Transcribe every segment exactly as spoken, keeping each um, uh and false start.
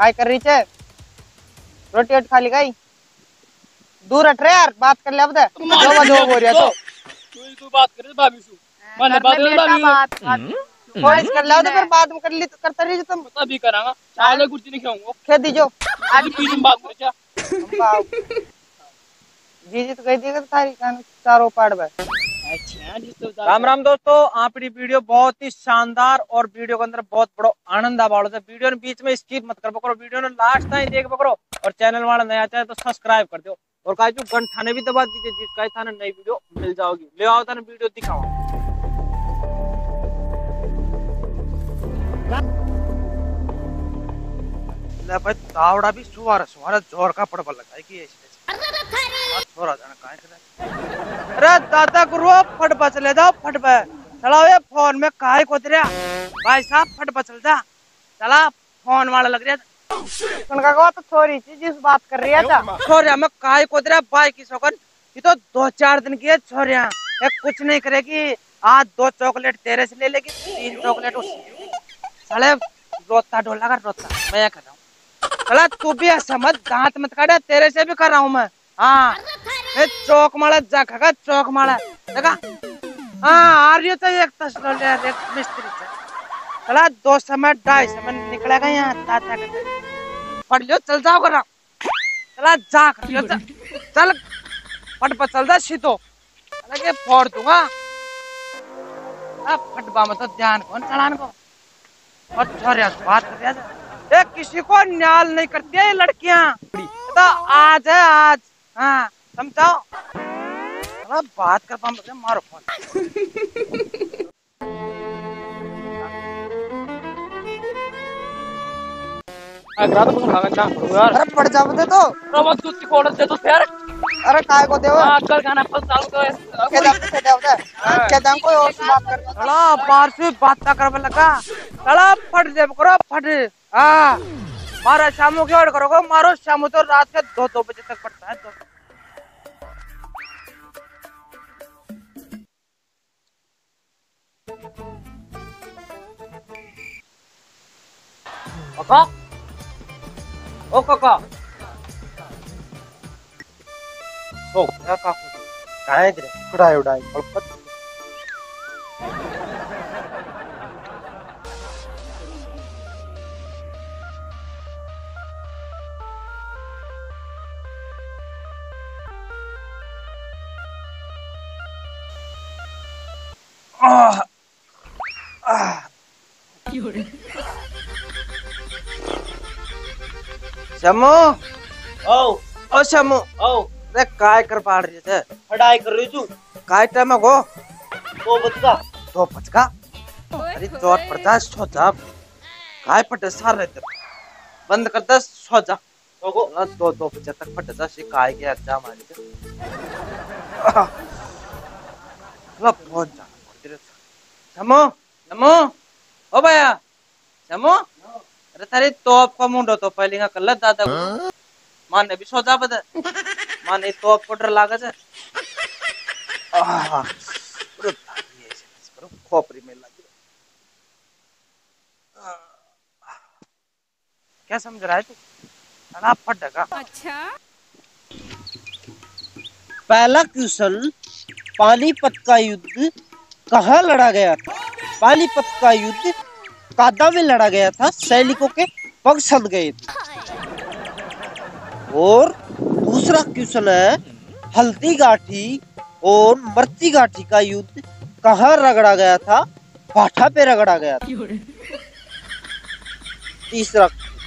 काय कर रही छे? रोटी वोटी खा ली गई? दूर हट रे यार, बात कर ले अब दे। जो वो जो बोल रहा तो तू तू बात कर भाभी सु मैंने बात कर भाभी बात थोड़ी कर ले तो फिर बाद में कर ली तो करता रही तुम। पता भी करांगा चावल कुछ नहीं खाऊंगा खे दीजो आज पीने में बात कर क्या जी जी तो कह दिएगा सारी चारों पार्ट में। अच्छा जिस तो राम राम दोस्तों, आपकी वीडियो बहुत ही शानदार और वीडियो के अंदर बहुत बड़ा आनंद आ वालो है। वीडियो ने बीच में स्किप मत कर पकड़ो, वीडियो ने लास्ट तक देख पकड़ो और चैनल वाला नया चाहे तो सब्सक्राइब कर दो और का जो घंटा थाने भी दबा दीजिए जिसका थाने नई वीडियो मिल जाओगी। ले आओ थाने वीडियो दिखाओ। ले भाई तावड़ा भी सुवार सुवार जोर का पड़वा लगा है कि ऐसे छोरा जाना काहे करे। अरे दादा गुरु फट बचले जाओ फट बे चलाओ ये फोन में काहे को तेरा भाई साहब फट बचल जा चला फोन वाला लग रहा है। उनका कहा तो छोरी थी जिस बात कर रही है था छोरिया में काहे को तेरा भाई की शौकन ये तो दो चार दिन की है छोरिया एक कुछ नहीं करेगी। आज दो चॉकलेट तेरे से ले लेगी तीन चॉकलेट उससे साले रोता डोला कर रोता मैं कर रहा हूँ। चला तू भी समझ दांत मत काटे तेरे से भी कर रहा हूँ मैं। हाँ चौक माला जा खा चौक माला देखा। हाँ आ रही तो एक तस्लो ले एक मिस्त्री से चला दो समय ढाई समय निकलेगा यहाँ ताता के पढ़ लो चल जाओ कर चला जा कर चल, चल पट पर चल जा सीधो अलग फोड़ दूंगा। अब फटबा में तो ध्यान कौन चलान को और छोरिया बात कर रहा है किसी को न्याल नहीं करती है लड़कियां तो आज है आज। हाँ समझाओ बात कर पाऊँ मुझे मारो फोन। अरे पड़ जाओ दे तो दे तो फिर अरे काय को देव आजकल गाना पर चालू तो के दम से देव दे के दम कोई और से बात कर चला बाहर से बात करने लगा चला फट दे करो फट। हाँ मारा शामों की ओर करोगे मारो शामों तो रात के दो दो बजे तक पड़ता है। दो काका ओ काका ओ काका कहाँ है इधर उड़ाई उड़ाई और आह आह शमू ओ ओ शमू ओ रे काय कर पाड़ रही थे पढ़ाई कर रही तू काय टाइम गो तो बचका दो पचका अरे चोट पड़ता सो जा काय पटे सार रहते बंद कर दे सो जा तो गो ना दो दो बजे तक पटे जा सी काय के एग्जाम आ रही लब बहुत जा शमू शमू ओ भैया शमू अरे तारी तोप का मुंडो तो पहले का कल्ला दादा को माने भी सोचा बदे माने तोप को डर लागा से आह पूरे ये ऐसे करो खोपड़ी में लगी क्या समझ रहा है तू अला फटका। अच्छा पहला क्वेश्चन पानीपत का युद्ध कहाँ लड़ा गया था? पानीपत का युद्ध कादा में लड़ा गया था, सैनिकों के पग सड़ गए थे। और दूसरा क्वेश्चन है हल्दी घाटी और मरती घाटी का युद्ध कहाँ रगड़ा गया था? पाठा पे रगड़ा गया था। तीसरा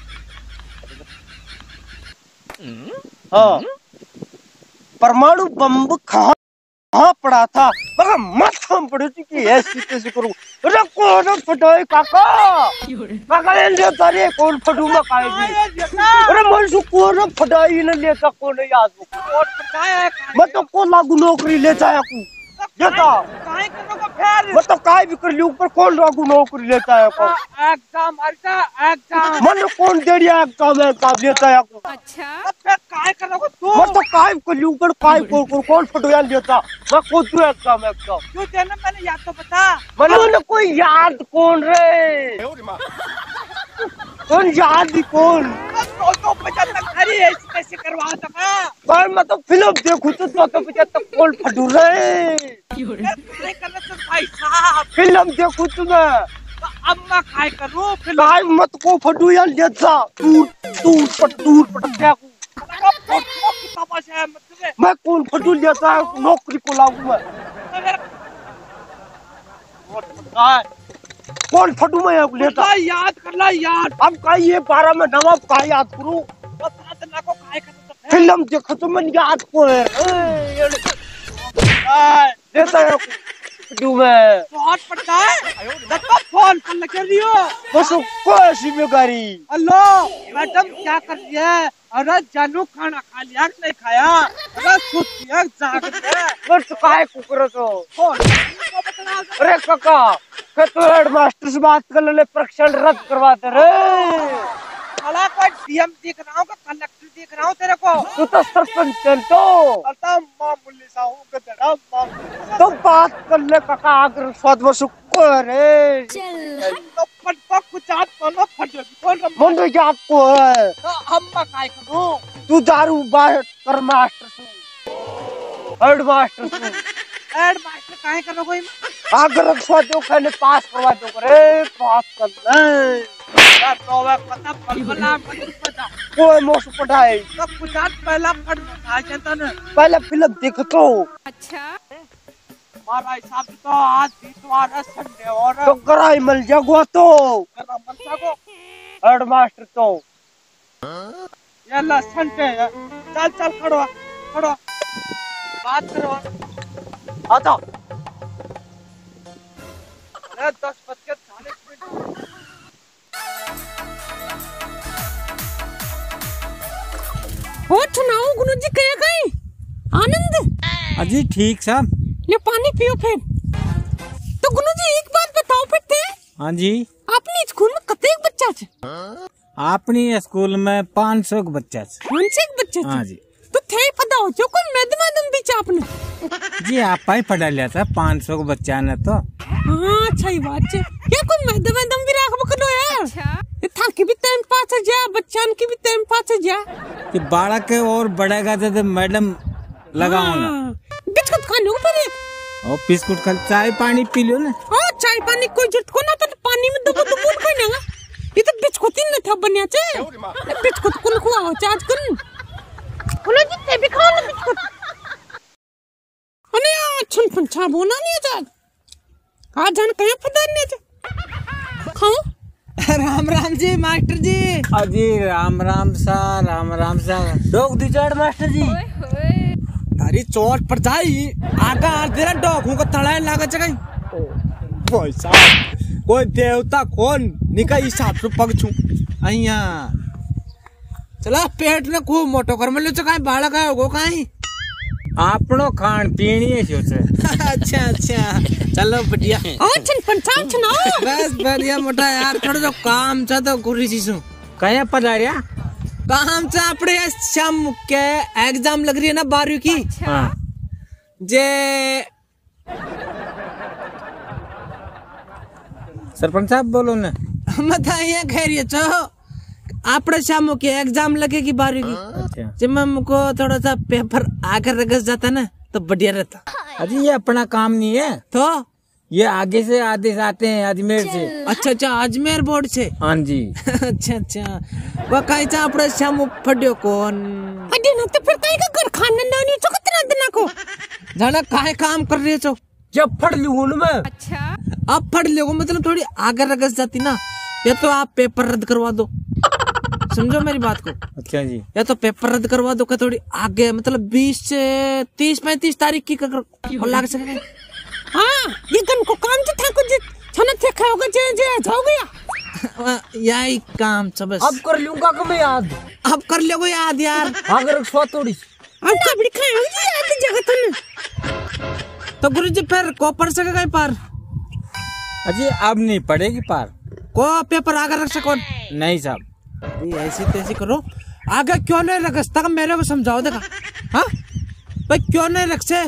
हाँ परमाणु बम कहाँ कहाँ पड़ा था? मगर मत हम पड़े थी कि ऐसी कैसे करूँ? अरे कौन फटाए काका? काका ने लिया तारे कौन फटू में खाएगी? अरे मन सु कौन फटाई ने लिया था कौन याद हो? और फटाया मत तो कौन लागू नौकरी ले जाया को? देता काहे करो को फेर मत तो काय भी कर लियो ऊपर कौन लागू नौकरी लेता है को? एग्जाम अर्जा एग्जाम मन कौन दे दिया एग्जाम है का लेता है को? अच्छा फिर काहे करो को तू मत तो काय कर लियो ऊपर काय कौन कौन कौन फटोया लेता? मैं को तू एग्जाम एग्जाम क्यों देना मैंने याद तो बता मन कोई याद कौन रे? कौन याद ही कौन दो सौ पचहत्तर खरी ऐसी कैसे करवा सका? पर मैं तो फिल्म देखूं तो दो सौ पचहत्तर कौन फटू रहे नहीं कर रहे भाई साहब, फिल्म देखूं तुम्हें तो अब मैं काय करूं? फिर काय मत को फटू यार जैसा टूट टूट पट टूट पट क्या को है मतलब मैं कौन फटू जैसा नौकरी को लागू मैं कौन फटू मैं अब लेता याद कर ला याद। अब का ये बारह में नवाब का याद करूं बता ना को काय कर फिल्म देखो तो मैं याद को है लेता है फटू मैं बहुत पड़ता है देखो फोन कर लगे दियो बस कोई जिम्मेदारी। हेलो मैडम क्या कर रही है? अरे जानू खाना खा लिया कि नहीं खाया? अरे सुती है जाग रही है बस काय को करो तो फोन अरे काका के तो हेडमास्टर से बात कर ले परीक्षण रद्द करवाते रे साला कोई डीएम दिख रहा हूँ कलेक्टर दिख रहा हूँ तेरे को? तू तो सरपंच है तो अरे मामूली सा हूँ गधड़ा मामूली सा। तो बात कर ले काका आकर स्वाद में सुको रे तो फट फट कुछ आप दोनों फट जाएगी कौन रहा? मन तो आपको है तो हम मैं काय करूँ? तू दारू बात कर मास्टर तू हेडमास्टर तू एड मास्टर काहे कर रहा कोई? आगर स्वाद दो खाने पास करवा दो रे पास कर ले यार तो वे पता बलबला मत पता कोई मोस पढ़ाई तो कुछ आज पहला फट आ जाता ना पहले फिल्म देख तो अच्छा हमारा हिसाब से तो आज बीतवार है संडे और तो कराई मिल जागो तो करा मलसा को हेडमास्टर तो ये ला संडे है चल चल खड़ो खड़ो बात करो आता अरे दस बज के चालीस मिनट और सुनाओ गुरु जी कहे गए आनंद? अजी ठीक साहब। ले पानी पियो फिर। तो गुरु जी एक बात बताओ फिर थे हाँ जी अपने स्कूल में कते बच्चा छे? अपनी स्कूल में पाँच सौ बच्चा छे। पाँच सौ बच्चा हाँ जी तो थे पता हो जो कोई मैडम मैडम भी आपने जी आप ही पढ़ा लिया था पाँच सौ बच्चा ने तो। हाँ अच्छा ही बात है क्या कोई मैडम मैडम भी राख बकलो यार ये था की भी टाइम पास है जा बच्चन की भी टाइम पास है जा कि बालक के और बढ़ेगा तो मैडम लगाऊंगा बिस्कुट खा लो फिर और बिस्कुट खा चाय पानी पी लो ना। हाँ चाय पानी कोई जरूरत को ना तो पानी में दबो दबो खाना ये तो बिस्कुट ही न था बनिया चे बिस्कुट कुल खुआ चार्ज कर बोलो जितने भी खाओ ना बिस्कुट अने अच्छा पंचा बोना नहीं चार्ज आज जान कहीं फदारने चे खाओ। राम राम जी मास्टर जी। अजी राम राम सा राम राम सा डॉग दिचाड़ मास्टर जी तारी चोट पर जाई आगा तेरा डॉग को तड़ाए लागा जगह भाई साहब कोई देवता कौन निका हिसाब से पग छू अइया चला पेट ने खूब मोटो कर मिलो तो काई बाड़ा का होगो काई आपनो खान पीनी है सोचे। अच्छा अच्छा चलो बढ़िया अच्छा पंचायत सुनाओ बस बढ़िया मोटा यार थोड़ा जो काम था तो गुरी जीसु कहीं पधारिया काम से अपने शाम के एग्जाम लग रही है ना बारहवीं की। हाँ जे सरपंच साहब बोलो ना। बताइए खैरियत हो आपने शाम के एग्जाम लगेगी बारहवीं की। अच्छा जब हमको थोड़ा सा पेपर आकर रगस जाता ना तो बढ़िया रहता। अजी ये अपना काम नहीं है तो ये आगे से आदेश आते हैं अजमेर से। अच्छा अच्छा अजमेर बोर्ड से। हाँ जी अच्छा अच्छा वो कहीं चा अपने शाम फटियो कौन अरे ना तो फिर कहीं का घर खाना ना नहीं तो कितना दिन को जाना काहे काम कर रहे हो जब फट लूं मैं अच्छा अब फट लोगो मतलब थोड़ी आगे रगस जाती ना या तो आप पेपर रद्द करवा दो समझो मेरी बात को। अच्छा जी या तो पेपर रद्द करवा दो का थोड़ी आगे मतलब बीस से तीस पैंतीस तारीख की कर लाग सके। हाँ ये गन को काम तो था कुछ छना थे खाओगे जे जे जाओ गया यही काम सब बस अब कर लूंगा कि मैं याद अब कर लोगे याद यार अगर सो थोड़ी अब कबड़ी खाओगे याद जगह तो ना तो गुरुजी फिर को पढ़ सकेगा पार अजी अब नहीं पड़ेगी पार को पेपर आगे रख सको नहीं साहब ऐसी तैसी करो आगे क्यों नहीं रख तक मेरे को समझाओ देखा हाँ भाई क्यों नहीं रख से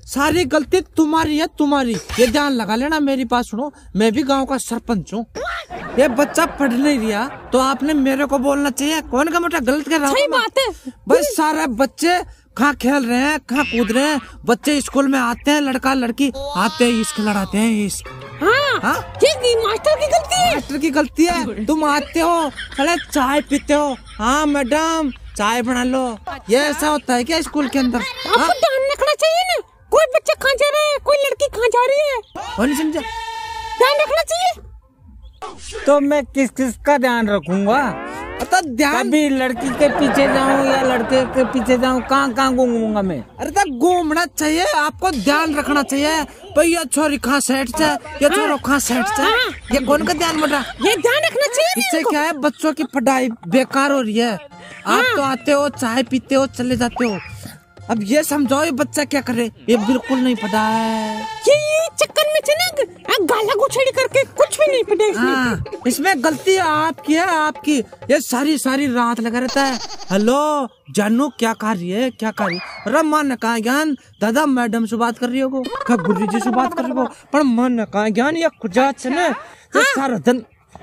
सारी गलती तुम्हारी है, तुम्हारी। ये ध्यान लगा लेना, मेरी बात सुनो। मैं भी गांव का सरपंच हूँ। ये बच्चा पढ़ नहीं रहा तो आपने मेरे को बोलना चाहिए। कौन का मोटा गलत कर रहा हूँ? सही बात है। बस सारे बच्चे कहाँ खेल रहे हैं, कहाँ कूद रहे हैं। बच्चे स्कूल में आते हैं, लड़का लड़की आते हैं, इश्क लड़ाते हैं। इश्क हाँ, हाँ? ये मास्टर की गलती है। मास्टर की गलती है। तुम आते हो, अरे चाय पीते हो, हाँ मैडम चाय बना लो। ये ऐसा होता है क्या स्कूल के अंदर? आपको ध्यान रखना चाहिए ना, कोई बच्चा कहाँ जा रहा है, कोई लड़की कहाँ जा रही है, और नहीं समझा? ध्यान रखना चाहिए। तो मैं किस किस का ध्यान रखूंगा? तो ध्यान, कभी लड़की के पीछे जाऊं या लड़के के पीछे जाऊं, कहाँ कहाँ घूमूंगा मैं? अरे तो घूमना चाहिए, आपको ध्यान रखना चाहिए। भाई ये छोरी कहाँ सेट से, ये छोरो कहाँ सेट से, ये कौन का ध्यान बटा? ये ध्यान रखना चाहिए। इससे क्या है, बच्चों की पढ़ाई बेकार हो रही है। आप तो आते हो, चाय पीते हो, चले जाते हो। अब ये समझाओ ये बच्चा क्या करे? ये बिल्कुल नहीं पढ़ा है। ये चक्कर में चले गाला गुछड़ी करके कुछ भी नहीं पढ़े इसमें। हाँ, इसमें गलती आपकी है, आपकी। ये सारी सारी रात लगा रहता है। हेलो जानू, क्या कर रही है, क्या कर रही? अरे मन कहा ज्ञान, दादा मैडम से बात कर रही हो, क्या गुरु जी से बात कर रही हो? पर मन कहा ज्ञान, ये कुजात से ना सारा दिन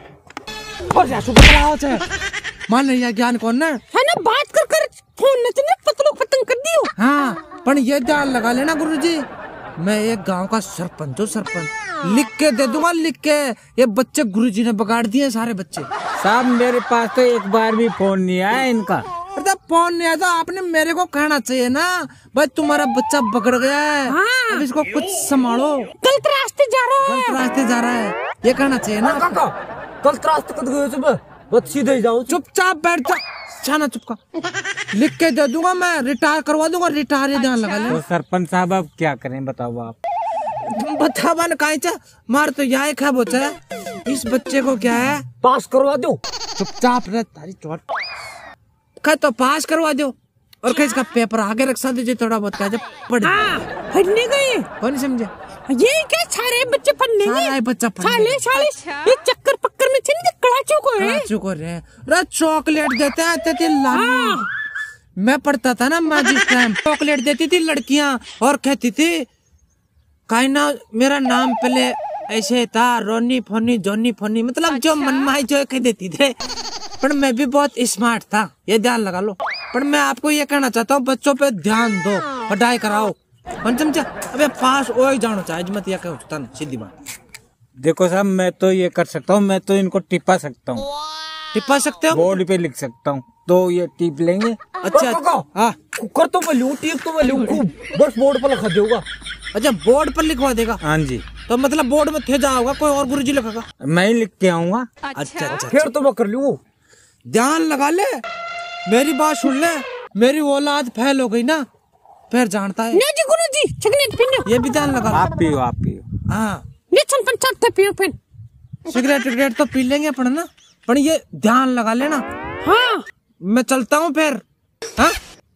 और जा सुबह आओ से मान ये ज्ञान कौन ना है ना, बात कर कर फोन न चले पतलो पतंग कर दियो। हाँ, पर ये ध्यान लगा लेना गुरुजी, मैं एक गांव का सरपंच हूँ। सरपंच लिख के दे दूंगा, लिख के। ये बच्चे गुरुजी ने बिगाड़ दिए सारे बच्चे। साहब मेरे पास तो एक बार भी फोन नहीं आया इनका। अरे फोन नहीं आया तो आपने मेरे को कहना चाहिए ना, भाई तुम्हारा बच्चा बिगड़ गया है, हाँ। अब इसको कुछ संभालो, गलत रास्ते जा रहा है, गलत रास्ते जा रहा है, ये कहना चाहिए ना। गलत रास्ते कद गए सुबह, बस सीधे जाओ। चुपचाप बैठ जा, छाना चुपका। लिख के दे दूंगा, मैं रिटायर करवा दूंगा, रिटायर। ये ध्यान लगा ले। तो सरपंच साहब अब क्या करें बताओ आप? बतावा न काहे चा मार तो यह है बोचा, इस बच्चे को क्या है, पास करवा दो। चुपचाप रह, तारी चोट कह तो पास करवा दो, और कहीं इसका पेपर आगे रख दीजिए थोड़ा बहुत, कह पढ़। हाँ, पढ़ने गए, कौन समझे? ये क्या सारे बच्चे पढ़ने गए, सारे बच्चा पढ़ने साले साले ये चक्कर पक्कर में चले कड़ाचू को है, कड़ाचू को रहे। रे चॉकलेट देते आते थे लानी। मैं पढ़ता था ना, मैं जिस टाइम चॉकलेट देती थी लड़कियां और कहती थी काई ना, मेरा नाम पहले ऐसे था, रोनी फोनी जोनी फोनी, मतलब जो मनमाई जो कह देती थे। पर मैं भी बहुत स्मार्ट था, ये ध्यान लगा लो। पर मैं आपको ये कहना चाहता हूँ, बच्चों पे ध्यान दो, पढ़ाई कराओ, कौन समझा? अबे पास हो ही जाना चाहिए, मत या कहता ना, सीधी बात। देखो साहब मैं तो ये कर सकता हूँ, मैं तो इनको टिपा सकता हूँ। टिपा सकते हो? बोर्ड पे लिख सकता हूँ, तो ये टिप लेंगे। अच्छा हाँ, कर तो मैं लूँ, टिप तो मैं लूँ खूब, बस बोर्ड पर लिखा देगा। अच्छा बोर्ड पर लिखवा देगा? हाँ जी। तो मतलब बोर्ड में थे जाओगा, कोई और गुरुजी लिखेगा? मैं ही लिख के आऊंगा। अच्छा अच्छा, फिर तो मैं कर लूँ। ध्यान लगा ले, मेरी बात सुन ले, मेरी औलाद फैल हो गई ना, फिर जानता है। नहीं जी गुरुजी, सिगरेट पीने। ये भी ध्यान लगा। आप पियो, आप पियो। हाँ, ये छन पंचायत पियो फिर। सिगरेट विगरेट तो पी लेंगे पर ना, पर ये ध्यान लगा लेना। हाँ, मैं चलता हूँ फिर। हाँ,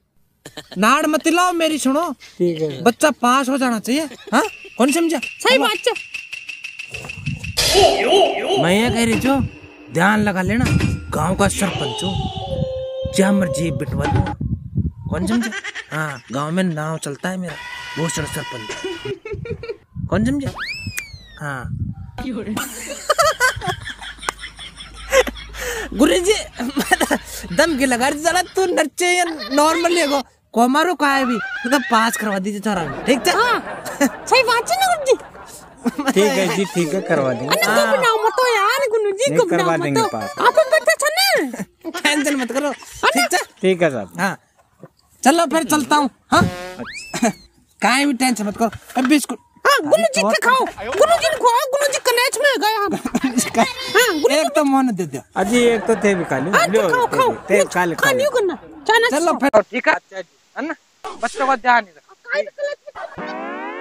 नाड़ मत लाओ मेरी, सुनो। ठीक है। बच्चा पास हो जाना चाहिए। हाँ, कौन समझा? सही बात है। मैं ये कह रही जो ध्यान लगा लेना, गांव का सरपंच हूँ, क्या मर्जी बिटवा दूंगा, कौन समझा? हाँ, गांव में नाव चलता है मेरा, वो सर सरपंच, कौन समझा? हाँ गुरुजी दम की लगा रही जरा, तू नच्चे या नॉर्मली को कोमारो का है भी तो पास करवा दीजिए थोड़ा, ठीक है? हाँ, सही बात है ना गुरुजी। ठीक है जी, ठीक है, करवा देंगे। अरे घबराओ मत यार गुरुजी, नहीं, घबराओ करवा मत। देंगे पास। आप बैठे थे ना, टेंशन मत करो, ठीक है? ठीक है साहब। हाँ चलो फिर चलता हूँ। हाँ काहे भी टेंशन मत करो। अब बिस्कुट हाँ गुरुजी के खाओ, गुरुजी को खाओ, गुरुजी कलेज में गया। हाँ, एक तो मोहन दे दो। अजी एक तो थे भी खाली, हाँ, तो खाओ खाओ, थे काले खा लियो करना चाना। चलो फिर, ठीक है है ना, बच्चों का ध्यान नहीं रखा।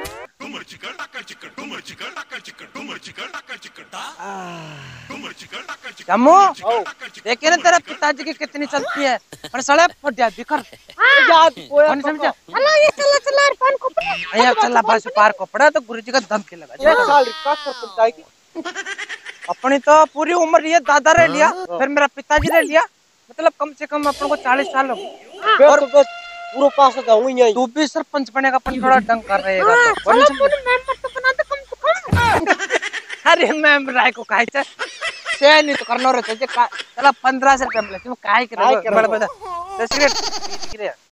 जम्मू देखिए ना तेरा पिताजी की कितनी चलती है, पर सड़े फटिया बिखर कौन समझा? चलो ये चला चला इरफान को अरे चला बस पार को पड़ा तो गुरुजी का दम के लगा। एक साल रिक्वेस्ट कर पंचायत की। अपनी तो पूरी उम्र ये दादा रह लिया, फिर मेरा पिताजी रह लिया, मतलब कम से कम अपन को चालीस साल हो गए। और पूरा पास हो जाऊं यहीं। तू भी सरपंच बनेगा अपन थोड़ा ढंग कर रहेगा हाँ, तो बन साला समझ। पूरे मेंबर तो बना दे कम से कम। अरे मैम राय को काहे से से नहीं तो करना रहता है चला पंद्रह से रुपये मिले तुम काहे काहे करे करे बड़ा बड़ा दस मिनट